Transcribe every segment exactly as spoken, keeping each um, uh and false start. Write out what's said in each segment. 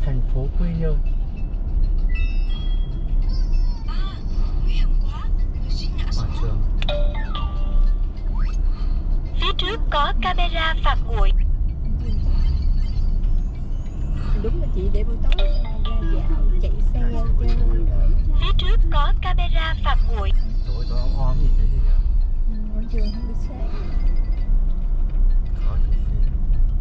Thành phố Quy Nhơn. Quảng trường. Phía trước có camera phạt nguội. Đúng là chị để buổi tối ra dạo chạy xe chơi. Phía trước có camera phạt nguội. Tối tối om om nhìn thấy gì ạ? Quảng trường không bị sáng. Có chụp phim.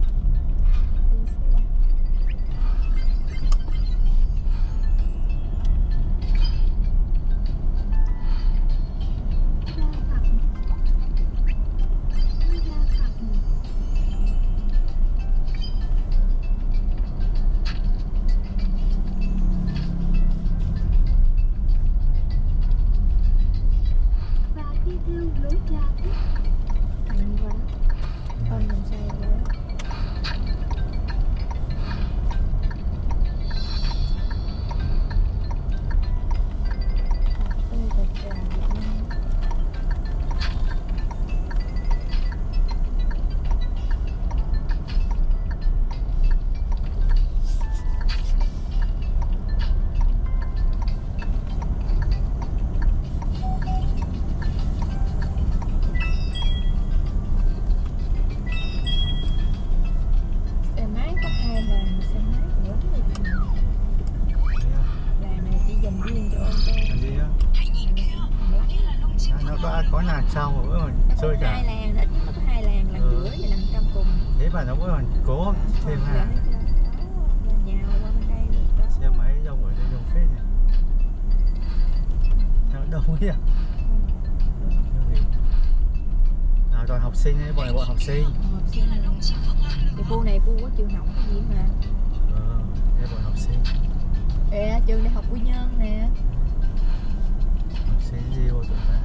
Có nhà trong mà vẫn còn chơi cả hai làng, ít nhất nó có hai làng, làng giữa và làng trong cùng. Thế mà nó vẫn còn cố thêm hàng. Nhào qua bên đây đó. Xe máy đông ở đây đông phết này. Nó đông ấy à? À toàn học sinh ấy, bọn này bọn học sinh. Học sinh này. Thì khu này khu có trường học cái gì mà. Ờ, đây bọn học sinh. Ê, trường đại học Quy Nhơn nè. Học sinh gì vô tụi ta.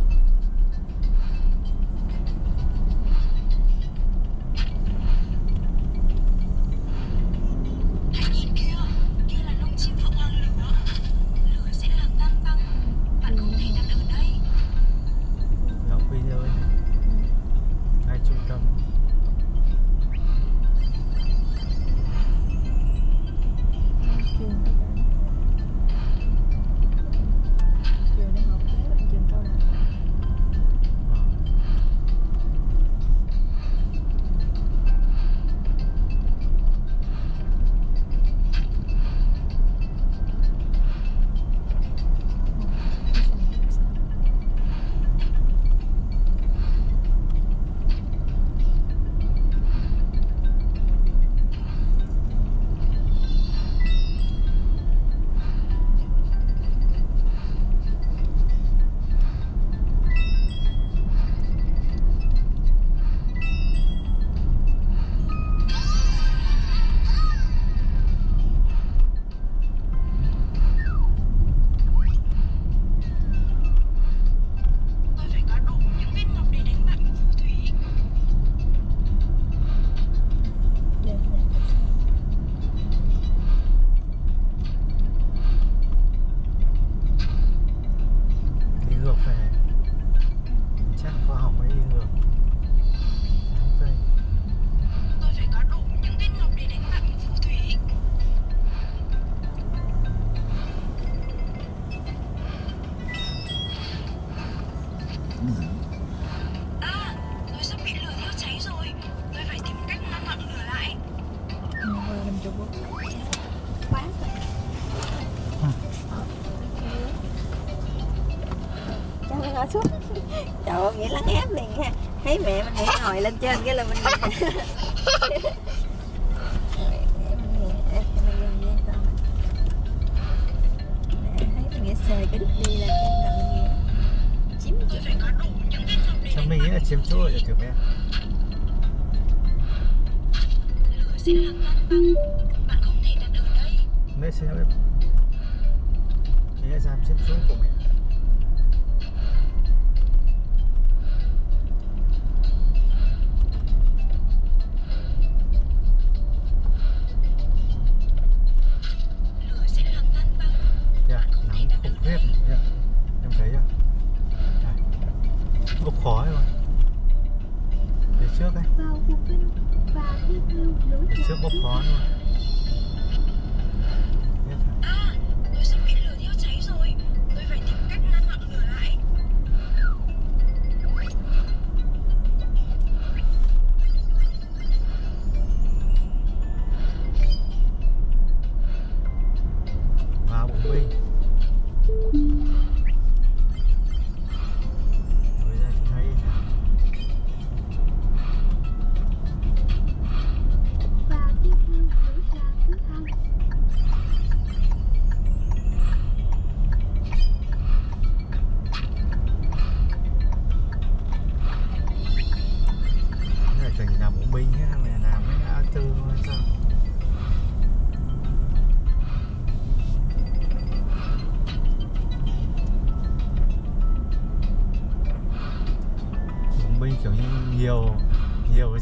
Ngồi xuống. Trời ơi, nghĩa lắng ép liền nha. Thấy mẹ mình nghĩ ngồi lên trên cái là mình thấy mình nghĩ xề cái đứt đi là em làm gì chiếm chỗ. Cho mình nghĩ là chiếm chỗ rồi kìa mẹ. Bạn không thể đặt ở đây. Mẹ xin lỗi. Thế dám chiếm chỗ của mẹ. Em thấy chưa? Bốc khói rồi. Phía trước ấy. Phía trước bốc khói luôn.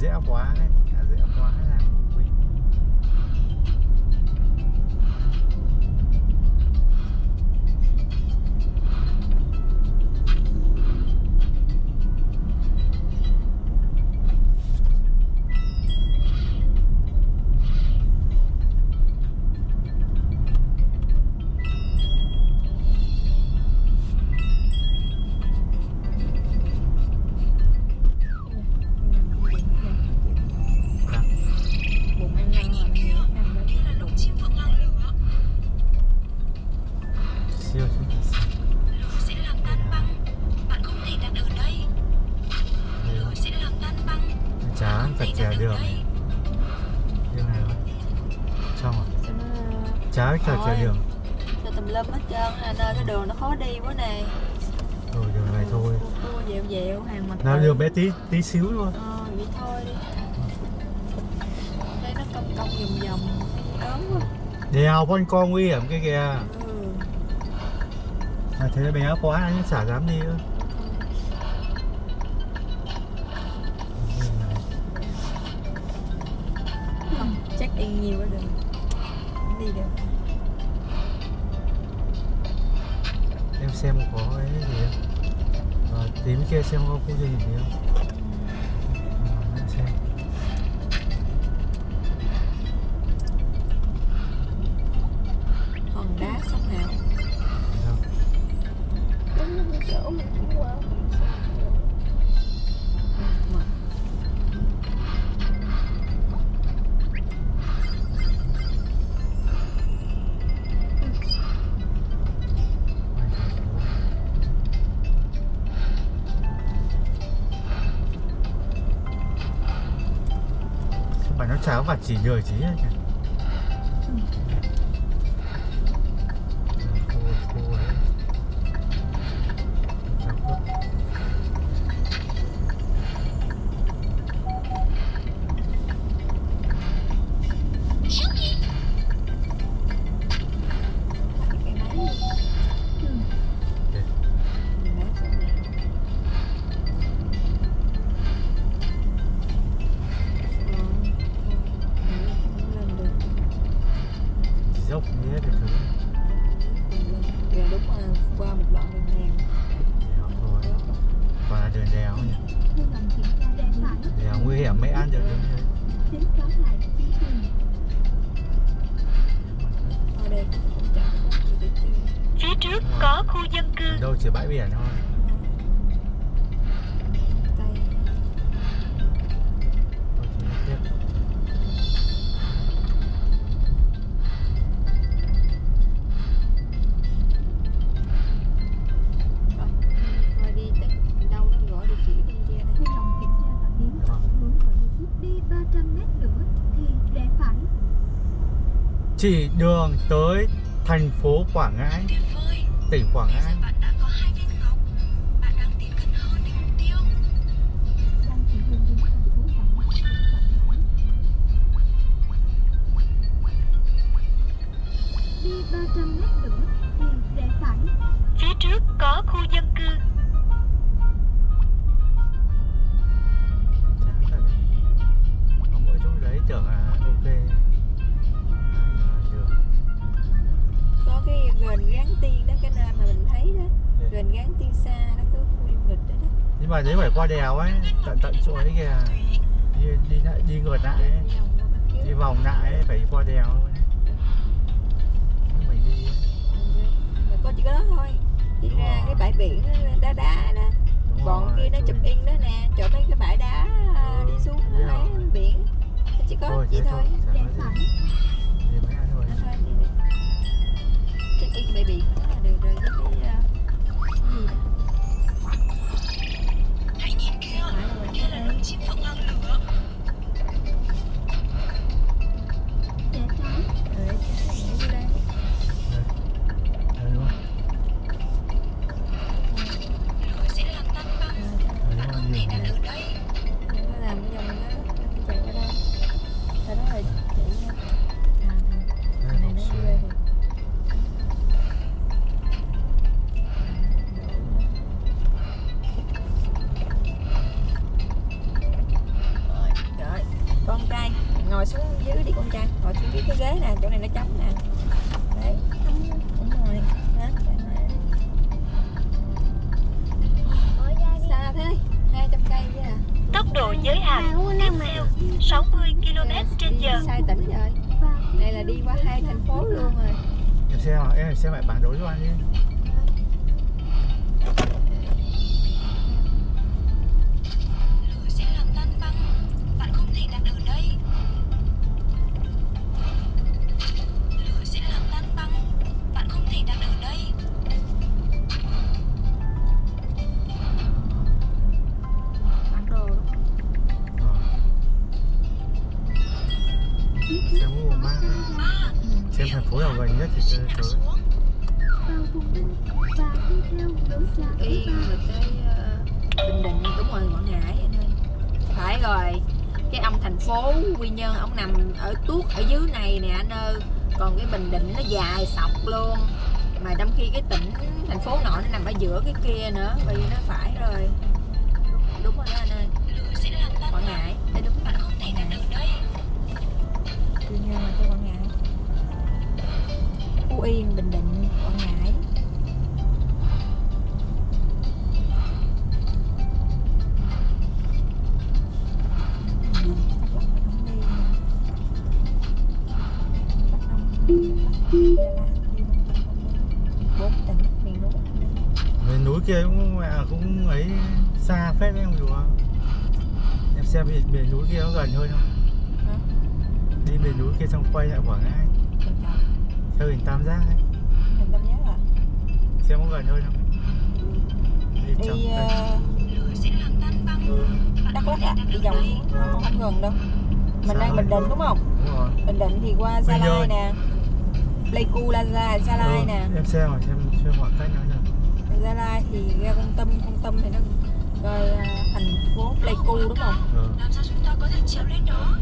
rẽ quá ấy, ngã rẽ quá là Phố Quy. Trái cho trời đường cho tùm lum hết trơn là nơi cái đường nó khó đi quá nè. Rồi đường này thôi cua dẹo dẹo hàng mặt nào đường bé tí tí xíu luôn. Ờ vậy thôi đi. Đây nó cong cong vòng vòng ớn quá. Đèo con con nguy hiểm cái kìa. Ừ. À, thế bé quá nhưng chả dám đi nữa. Không, check in nhiều quá đường. Đi được. Em xem có cái gì không? À, tím kia xem có khu gì gì không? À, xem. Hòn đá sông Hào. Đúng cái chỗ mình cũng qua. Nó chả có phải chỉ người chỉ ấy kìa. Khô, khô đấy. Dốc nghĩa để thử. Giờ đúng là qua một đoạn đường đèo. Đèo thôi. Còn là đường đèo nhỉ. Đèo nguy hiểm mới ăn được đứng đấy. Ở đây Phía trước có khu dân cư. Đâu chỉ bãi biển thôi. Tây. Chỉ đường tới thành phố Quảng Ngãi, tỉnh Quảng Ngãi. Bạn đã có hai viên ngọc. Bạn đang tiến gần hơn đến mục tiêu. Đi ba trăm mét nữa thì rẽ phải. Phía trước có khu dân cư. Chán thật. Có mỗi chỗ đấy tưởng là ok. Có cái gần Gán Tiên đó, cái nơi mà mình thấy đó. Gần Gán Tiên xa đó, cái khu du lịch đó, đó. Nhưng mà nếu phải qua đèo ấy, tận tận chỗ ấy kìa. Đi đi lại đi ngược lại ấy. Đi vòng lại ấy, phải đi qua đèo ấy. Mình đi mà có chỉ có đó thôi. Đi đúng ra rồi. cái bãi biển đá đá đó. Đúng Bọn rồi, kia nó chụp in đó nè, chỗ mấy cái bãi đá ừ, đi xuống biết lấy rồi. biển. Chỉ có thôi, vậy thế thôi. chả Rẽ có phải. gì. Đi mấy ăn thôi. Anh thôi đi đi. Check in bãi biển đó là được rồi. Cái uh, gì đó. Hãy nhìn kia. Kia là lồng chim phượng hoàng lửa. Rẽ trái. Rồi, để đi đây. Đây đúng rồi. Lửa sẽ làm tan băng. Đây Bạn đúng không rồi, thể nhiều đặt người. ở đây. Đừng có làm cái dòng đó, nó chạy qua đây. Sau đó là chạy nha. À, Đây này vòng nó xuyên. ghê thì. Rồi. ngồi xuống cái ghế nè, chỗ này nó trống nè. Đấy, đúng rồi. Đó, xa thế, hai trăm cây chứ à. Tốc độ giới hạn tiếp theo sáu mươi ki lô mét trên giờ. Sai tỉnh rồi. Đây là đi qua hai thành phố luôn rồi. Em xem à, em xem lại bản đồ cho anh đi. Lửa sẽ làm tan băng. Bạn không thể đặt ở đây. Lửa sẽ làm tan băng. Bạn không thể đặt ở đây. Bản đồ đó. Xem Google Maps đấy. Xem thành phố nào gần nhất thì tới tới. vào vùng Ninh và đi theo lối ra Đi rồi tới uh, Bình Định, đúng rồi, Quảng Ngãi anh ơi. Phải rồi. Cái ông thành phố Quy Nhơn ông nằm ở tuốt ở dưới này nè anh ơi. Còn cái Bình Định nó dài sọc luôn. Mà trong khi cái tỉnh thành phố nọ nó nằm ở giữa cái kia nữa. Bởi vì nó phải rồi. Đúng, đúng rồi đó anh ơi. Lửa sẽ làm tan Quảng băng. Ngãi. Đây đúng Bạn không thể đặt ở đây. Quy Nhơn là tới Quảng Ngãi. Phú Yên, Bình Định, Quảng Ngãi. Bốn tỉnh miền núi. Miền núi kia cũng mẹ cũng ấy xa phết đấy không dù không? Em xem miền, miền núi kia nó gần hơn không? Hả? Đi miền núi kia xong quay lại Quảng Ngãi, theo hình tam giác ấy. Hình tam giác à? Xem có gần hơn không? Đi trong Đi đây. uh, Lửa sẽ làm tan băng. Đắk Lắk à? Đi vòng xuống không, không gần đâu. Mình đang Bình Định đúng không? Đúng rồi. Bình Định thì qua Gia Quy Lai Nhơn. nè, Pleiku là Gia, Gia Lai Ừ, nè. em xem rồi, xem xem khoảng cách nó nhỉ. Gia Lai thì ra Kon Tum, Kon Tum thì nó rồi uh, thành phố Pleiku đúng không? Ừ. Làm sao chúng ta có thể trèo lên đó?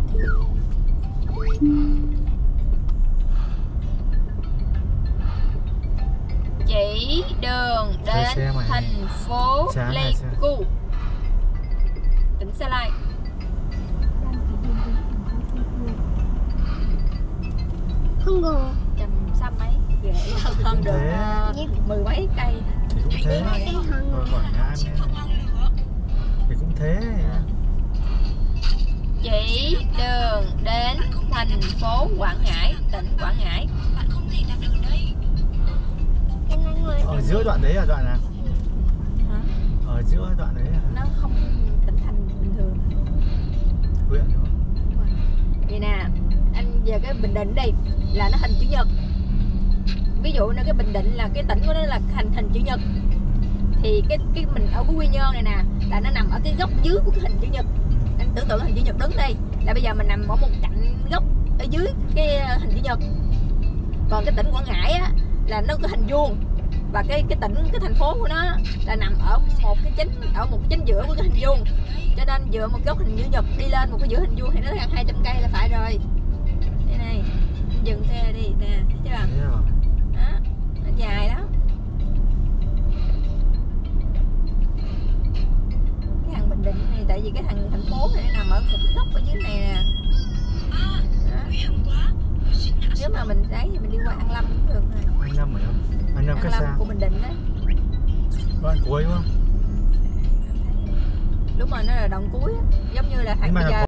Chỉ đường đến xe mà. thành phố Chán này xe. Pleiku, tỉnh Gia Lai. đang chỉ đường đến thành phố Quy Nhơn. Không ngờ Trăm sáu mấy ghệ hơn, hơn được uh, mười mấy cây. Thì cũng thế. đây là cái hòn Rồi Quảng Ngãi Chịu không ngọn lửa. thì cũng thế. Chỉ đường đến thành phố Quảng Ngãi, tỉnh Quảng Ngãi. Bạn không thể đặt ở đây. em đang ngồi Ở giữa đoạn đấy là đoạn nào? Hả? Ở giữa đoạn đấy là Nó không tỉnh thành bình thường. huyện đúng không? Đúng rồi. Vậy nè, anh về cái Bình Định đi là nó hình chữ nhật. Ví dụ như cái Bình Định là cái tỉnh của nó là hình hình chữ nhật. Thì cái cái mình ở cái Quy Nhơn này nè là nó nằm ở cái góc dưới của cái hình chữ nhật. Anh tưởng tượng hình chữ nhật đứng đi là bây giờ mình nằm ở một cạnh góc ở dưới cái hình chữ nhật. Còn cái tỉnh Quảng Ngãi á là nó có hình vuông, và cái cái tỉnh cái thành phố của nó là nằm ở một cái chính ở một cái chính giữa của cái hình vuông, cho nên dựa một góc hình chữ nhật đi lên một cái giữa hình vuông thì nó gần hai trăm cây là phải rồi. Đây này, anh dừng xe đi nè, thấy chưa? Thế à? Đó, nó dài đó. Cái thằng Bình Định này tại vì cái thằng thành phố này nó nằm ở một cái góc ở dưới này nè. À, Đó. nguy hiểm quá. Suýt ngã Nếu xuống. mà mình đấy thì mình đi qua An Lâm cũng được rồi. Anh Năm ở đâu? Anh Năm An cách Lâm xa. của Bình Định đấy. Đoạn cuối đúng không? Đúng rồi, nó là đoạn cuối á. Giống như là thằng Nhưng mà bây giờ